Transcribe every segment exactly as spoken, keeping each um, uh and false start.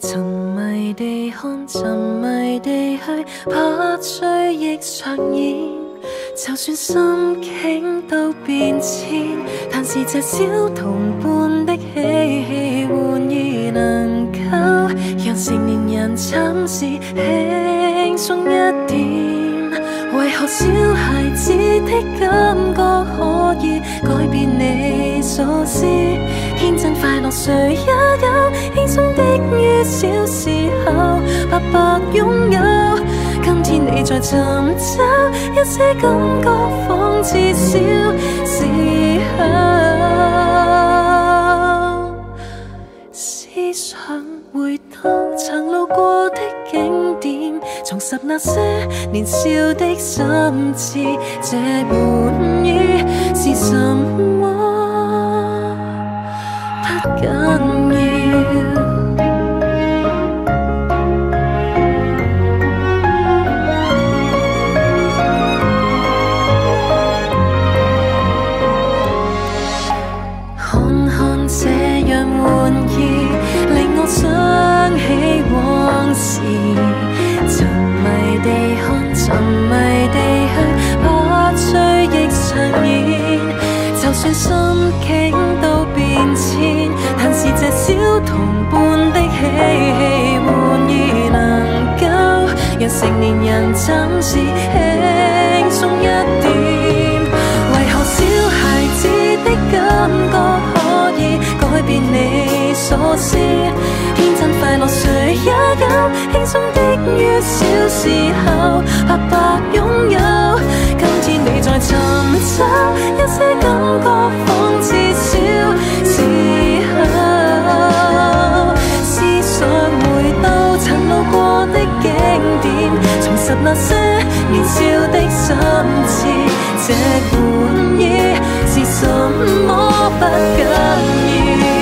沉迷地看，沉迷地去，怕追憶上演。就算心境都變遷，但是這小同伴的嬉戲玩意，能夠讓成年人暫時輕鬆一點。為何小孩子的感覺可以改變你所思？天真快樂誰也有，輕鬆的於小時候白白擁有。今天你在尋找一些感覺，仿似小時候。思想回到曾路過的景點，重拾那些年少的心智，這玩意是什麼不緊要。這樣玩意令我想起往事，沉迷地看，沉迷地去，怕追憶上演。就算心境都變遷，但是這小同伴的嬉戲玩意，能夠讓成年人暫時輕鬆一點。為何小孩子的感覺可以改變你所思？天真快樂誰也有，輕鬆的於小時候白白擁有。今天你在尋找一些感覺，仿似小時候。思想回到曾路過的景點，重拾那些年少的心智，這玩意是什麼不緊要。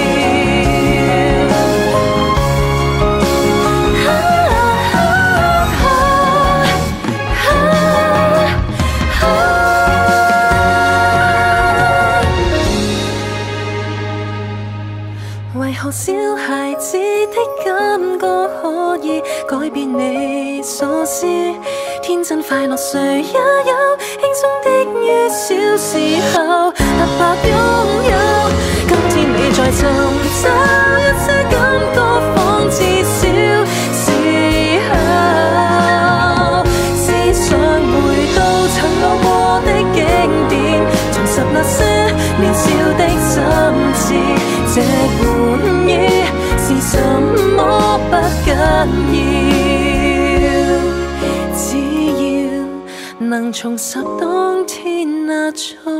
為何小孩子的感覺可以改變你所思？天真快樂誰也有，輕鬆的於小時候白白擁有。今天你在尋找一些感覺，仿似小時候。思想回到曾路過的景點，重拾那些年少的心智，這玩意是什麼不緊要，只要能重拾當天那種